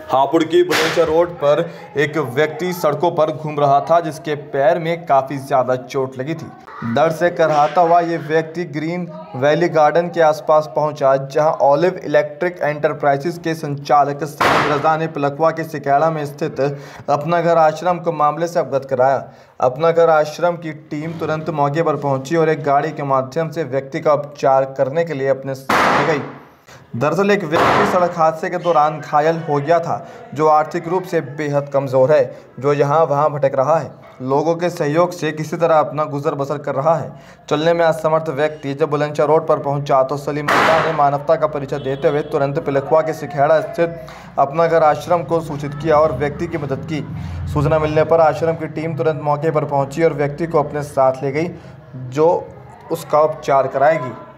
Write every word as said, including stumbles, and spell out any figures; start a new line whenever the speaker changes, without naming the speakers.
हापुड़ की बुलंदशहर रोड पर एक व्यक्ति सड़कों पर घूम रहा था जिसके पैर में काफ़ी ज़्यादा चोट लगी थी। दर्द से कराहता हुआ ये व्यक्ति ग्रीन वैली गार्डन के आसपास पहुंचा, जहां ऑलिव इलेक्ट्रिक एंटरप्राइजेस के संचालक सलीम रजा ने पिलखवा के सिकेड़ा में स्थित अपना घर आश्रम को मामले से अवगत कराया। अपना घर आश्रम की टीम तुरंत मौके पर पहुंची और एक गाड़ी के माध्यम से व्यक्ति का उपचार करने के लिए अपने साथ ले गई। दरअसल एक व्यक्ति सड़क हादसे के दौरान घायल हो गया था, जो आर्थिक रूप से बेहद कमज़ोर है, जो यहाँ वहाँ भटक रहा है। लोगों के सहयोग से किसी तरह अपना गुजर बसर कर रहा है। चलने में असमर्थ व्यक्ति जब बुलंदशहर रोड पर पहुंचा तो सलीम रजा ने मानवता का परिचय देते हुए तुरंत पिलखवा के सिखेड़ा स्थित अपना घर आश्रम को सूचित किया और व्यक्ति की मदद की। सूचना मिलने पर आश्रम की टीम तुरंत मौके पर पहुंची और व्यक्ति को अपने साथ ले गई, जो उसका उपचार कराएगी।